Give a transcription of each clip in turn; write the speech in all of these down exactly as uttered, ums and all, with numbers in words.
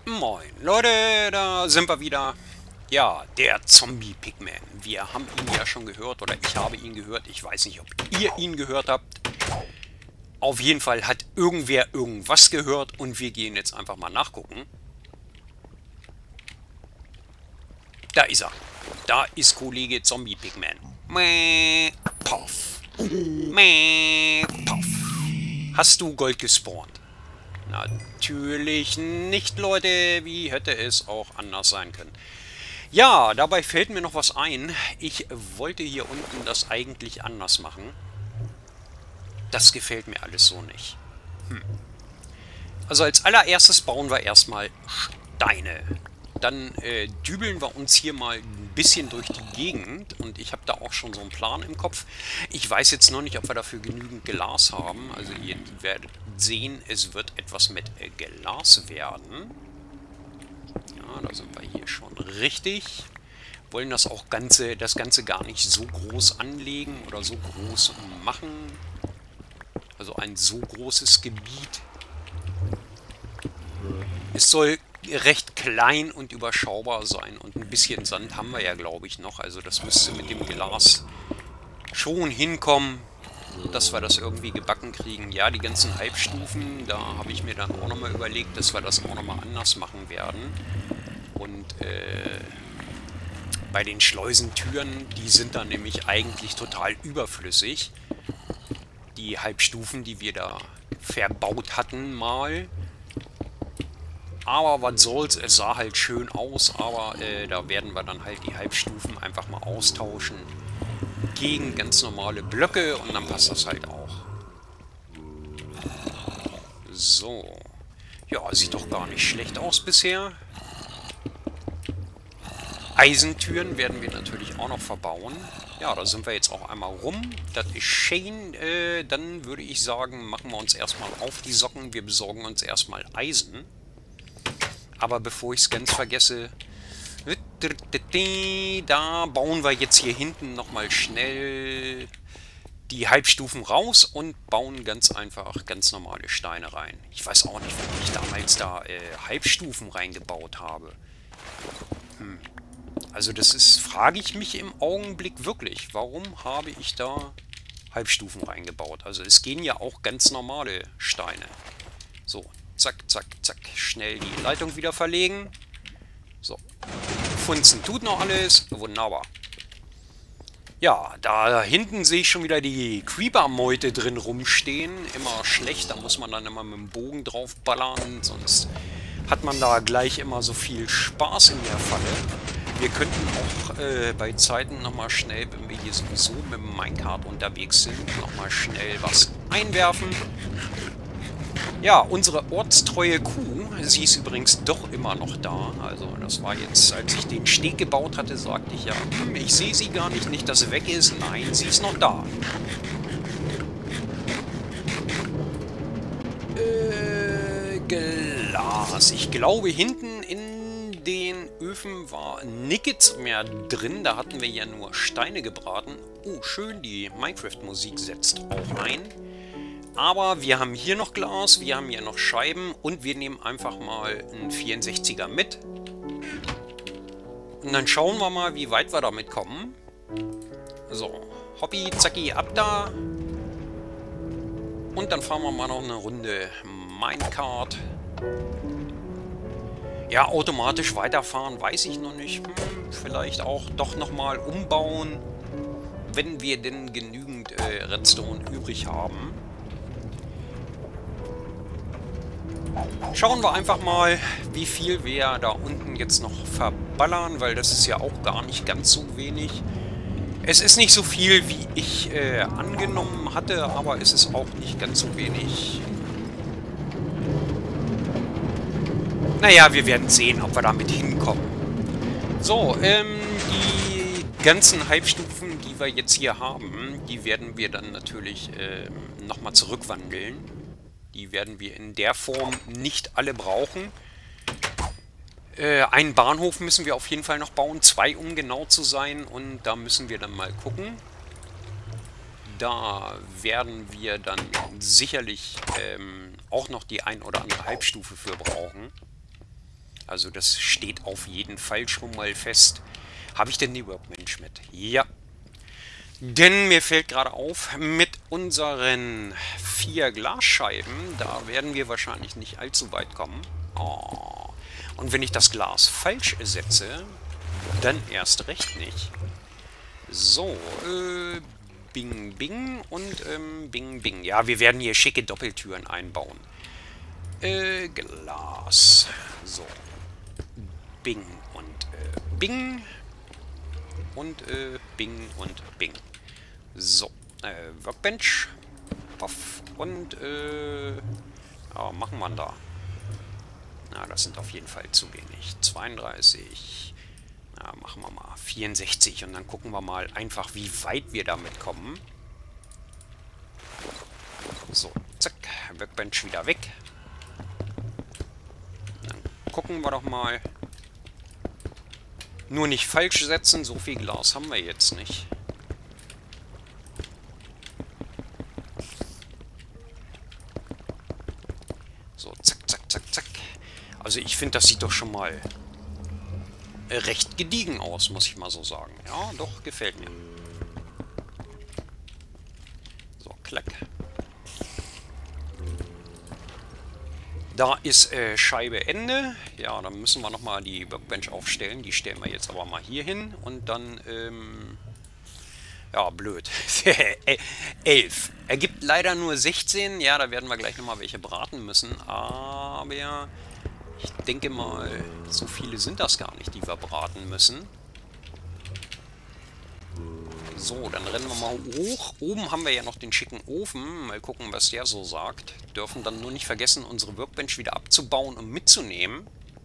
Moin Leute, da sind wir wieder. Ja, der Zombie-Pigman. Wir haben ihn ja schon gehört, oder ich habe ihn gehört. Ich weiß nicht, ob ihr ihn gehört habt. Auf jeden Fall hat irgendwer irgendwas gehört und wir gehen jetzt einfach mal nachgucken. Da ist er. Da ist Kollege Zombie-Pigman. Mäh, Poff. Mäh, Poff. Hast du Gold gespawnt? Natürlich nicht, Leute. Wie hätte es auch anders sein können? Ja, dabei fällt mir noch was ein. Ich wollte hier unten das eigentlich anders machen. Das gefällt mir alles so nicht. Hm. Also als allererstes bauen wir erstmal Steine. Dann äh, dübeln wir uns hier mal ein bisschen durch die Gegend. Und ich habe da auch schon so einen Plan im Kopf. Ich weiß jetzt noch nicht, ob wir dafür genügend Glas haben. Also ihr werdet sehen, es wird etwas mit äh, Glas werden. Ja, da sind wir hier schon richtig. Wollen das auch Ganze, das Ganze gar nicht so groß anlegen oder so groß machen. Also ein so großes Gebiet. Es soll recht klein und überschaubar sein. Und ein bisschen Sand haben wir ja, glaube ich, noch. Also das müsste mit dem Glas schon hinkommen, dass wir das irgendwie gebacken kriegen. Ja, die ganzen Halbstufen, da habe ich mir dann auch nochmal überlegt, dass wir das auch nochmal anders machen werden. Und äh, bei den Schleusentüren, die sind dann nämlich eigentlich total überflüssig. Die Halbstufen, die wir da verbaut hatten mal. Aber was soll's, es sah halt schön aus, aber äh, da werden wir dann halt die Halbstufen einfach mal austauschen gegen ganz normale Blöcke und dann passt das halt auch. So. Ja, sieht doch gar nicht schlecht aus bisher. Eisentüren werden wir natürlich auch noch verbauen. Ja, da sind wir jetzt auch einmal rum. Das ist schön. Äh, dann würde ich sagen, machen wir uns erstmal auf die Socken. Wir besorgen uns erstmal Eisen. Aber bevor ich es ganz vergesse, da bauen wir jetzt hier hinten nochmal schnell die Halbstufen raus und bauen ganz einfach ganz normale Steine rein. Ich weiß auch nicht, warum ich damals da äh, Halbstufen reingebaut habe. Hm. Also das ist, frage ich mich im Augenblick wirklich, warum habe ich da Halbstufen reingebaut? Also es gehen ja auch ganz normale Steine. So. Zack, zack, zack. Schnell die Leitung wieder verlegen. So. Funzen tut noch alles. Wunderbar. Ja, da hinten sehe ich schon wieder die Creeper-Meute drin rumstehen. Immer schlecht. Da muss man dann immer mit dem Bogen drauf ballern. Sonst hat man da gleich immer so viel Spaß in der Falle. Wir könnten auch äh, bei Zeiten nochmal schnell, wenn wir hier sowieso mit dem Minecart unterwegs sind, nochmal schnell was einwerfen. Ja, unsere ortstreue Kuh, sie ist übrigens doch immer noch da. Also das war jetzt, als ich den Steg gebaut hatte, sagte ich ja, hm, ich sehe sie gar nicht, nicht, dass sie weg ist. Nein, sie ist noch da. Äh, Glas. Ich glaube, hinten in den Öfen war nichts mehr drin. Da hatten wir ja nur Steine gebraten. Oh, schön, die Minecraft-Musik setzt auch ein. Aber wir haben hier noch Glas, wir haben hier noch Scheiben und wir nehmen einfach mal einen vierundsechziger mit. Und dann schauen wir mal, wie weit wir damit kommen. So, Hoppi, zacki, ab da. Und dann fahren wir mal noch eine Runde Minecart. Ja, automatisch weiterfahren, weiß ich noch nicht. Hm, vielleicht auch doch nochmal umbauen, wenn wir denn genügend äh, Redstone übrig haben. Schauen wir einfach mal, wie viel wir da unten jetzt noch verballern, weil das ist ja auch gar nicht ganz so wenig. Es ist nicht so viel, wie ich äh, angenommen hatte, aber es ist auch nicht ganz so wenig. Naja, wir werden sehen, ob wir damit hinkommen. So, ähm, die ganzen Halbstufen, die wir jetzt hier haben, die werden wir dann natürlich äh, nochmal zurückwandeln. Die werden wir in der Form nicht alle brauchen. Äh, einen Bahnhof müssen wir auf jeden Fall noch bauen. Zwei, um genau zu sein. Und da müssen wir dann mal gucken. Da werden wir dann sicherlich ähm, auch noch die ein oder andere Halbstufe für brauchen. Also das steht auf jeden Fall schon mal fest. Habe ich denn die Workbench mit? Ja. Denn mir fällt gerade auf, mit unseren vier Glasscheiben, da werden wir wahrscheinlich nicht allzu weit kommen. Oh. Und wenn ich das Glas falsch setze, dann erst recht nicht. So, äh, bing, bing und ähm, bing, bing. Ja, wir werden hier schicke Doppeltüren einbauen. Äh, Glas. So. Bing und äh, bing. Und äh, bing und bing. So, äh, Workbench. Puff. Und, äh, ja, machen wir da. Na, das sind auf jeden Fall zu wenig. zweiunddreißig. Ja, machen wir mal vierundsechzig. Und dann gucken wir mal einfach, wie weit wir damit kommen. So, zack. Workbench wieder weg. Dann gucken wir doch mal. Nur nicht falsch setzen, so viel Glas haben wir jetzt nicht. So, zack, zack, zack, zack. Also ich finde, das sieht doch schon mal recht gediegen aus, muss ich mal so sagen. Ja, doch, gefällt mir. So, klack. Da ist äh, Scheibe Ende. Ja, dann müssen wir nochmal die Workbench aufstellen. Die stellen wir jetzt aber mal hier hin. Und dann, ähm... ja, blöd. elf. Ergibt leider nur sechzehn. Ja, da werden wir gleich nochmal welche braten müssen. Aber ich denke mal, so viele sind das gar nicht, die wir braten müssen. So, dann rennen wir mal hoch. Oben haben wir ja noch den schicken Ofen. Mal gucken, was der so sagt. Dürfen dann nur nicht vergessen, unsere Workbench wieder abzubauen und mitzunehmen.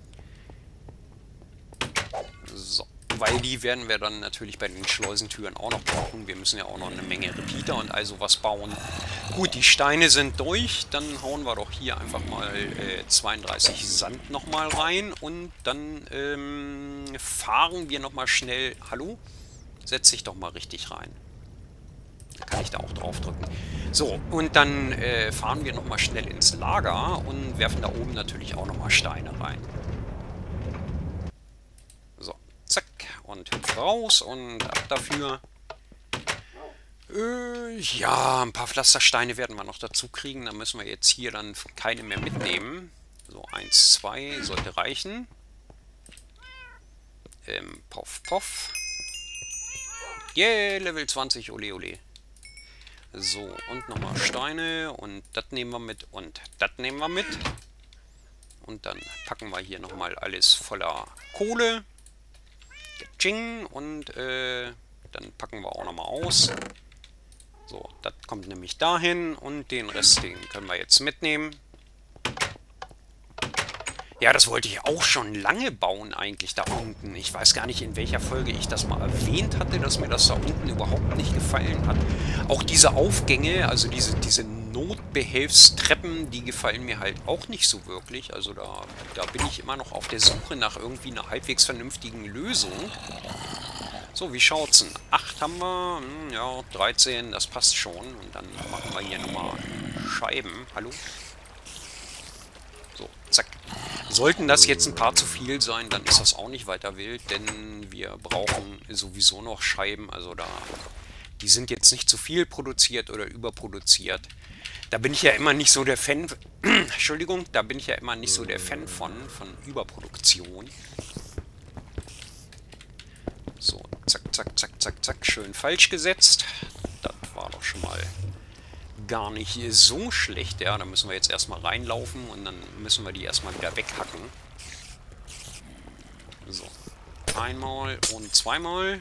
So, weil die werden wir dann natürlich bei den Schleusentüren auch noch brauchen. Wir müssen ja auch noch eine Menge Repeater und all sowas bauen. Gut, die Steine sind durch. Dann hauen wir doch hier einfach mal äh, zweiunddreißig Sand nochmal rein. Und dann ähm, fahren wir nochmal schnell... Hallo? Setz dich doch mal richtig rein. Da kann ich da auch drauf drücken. So, und dann äh, fahren wir nochmal schnell ins Lager und werfen da oben natürlich auch nochmal Steine rein. So, zack. Und hüpf raus und ab dafür. Äh, ja, ein paar Pflastersteine werden wir noch dazu kriegen. Da müssen wir jetzt hier dann keine mehr mitnehmen. So, eins, zwei sollte reichen. Ähm, poff, poff. Yeah, Level zwanzig, ole ole. So, und nochmal Steine und das nehmen wir mit und das nehmen wir mit. Und dann packen wir hier nochmal alles voller Kohle. Tsching, und äh, dann packen wir auch nochmal aus. So, das kommt nämlich dahin und den Rest, den können wir jetzt mitnehmen. Ja, das wollte ich auch schon lange bauen eigentlich da unten. Ich weiß gar nicht, in welcher Folge ich das mal erwähnt hatte, dass mir das da unten überhaupt nicht gefallen hat. Auch diese Aufgänge, also diese, diese Notbehelfstreppen, die gefallen mir halt auch nicht so wirklich. Also da, da bin ich immer noch auf der Suche nach irgendwie einer halbwegs vernünftigen Lösung. So, wie schaut's denn? acht haben wir, hm, ja, dreizehn, das passt schon. Und dann machen wir hier nochmal Scheiben. Hallo? So, zack. Sollten das jetzt ein paar zu viel sein, dann ist das auch nicht weiter wild, denn wir brauchen sowieso noch Scheiben, also da, die sind jetzt nicht zu viel produziert oder überproduziert. Da bin ich ja immer nicht so der Fan, Entschuldigung, da bin ich ja immer nicht so der Fan von, von Überproduktion. So, zack, zack, zack, zack, zack, schön falsch gesetzt. Das war doch schon mal gar nicht so schlecht. Ja, da müssen wir jetzt erstmal reinlaufen und dann müssen wir die erstmal wieder weghacken. So. Einmal und zweimal.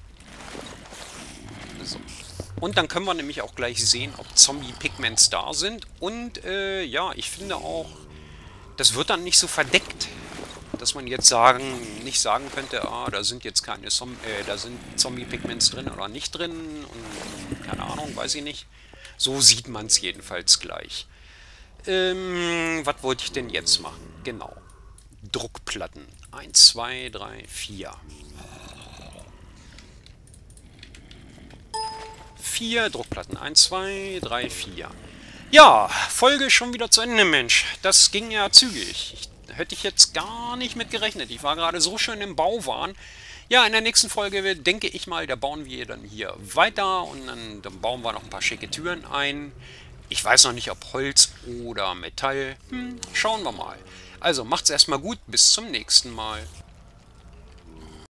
So. Und dann können wir nämlich auch gleich sehen, ob Zombie-Pigments da sind. Und äh, ja, ich finde auch, das wird dann nicht so verdeckt, dass man jetzt sagen, nicht sagen könnte, ah, da sind jetzt keine Zom äh, da sind Zombie-Pigments drin oder nicht drin und keine Ahnung, weiß ich nicht. So sieht man es jedenfalls gleich. Ähm, was wollte ich denn jetzt machen? Genau. Druckplatten. eins, zwei, drei, vier. vier Druckplatten. eins, zwei, drei, vier. Ja, Folge schon wieder zu Ende, Mensch. Das ging ja zügig. Ich Hätte ich jetzt gar nicht mit gerechnet. Ich war gerade so schön im Bauwahn. Ja, in der nächsten Folge denke ich mal, da bauen wir dann hier weiter und dann, dann bauen wir noch ein paar schicke Türen ein. Ich weiß noch nicht, ob Holz oder Metall. Hm, schauen wir mal. Also macht's erstmal gut, bis zum nächsten Mal.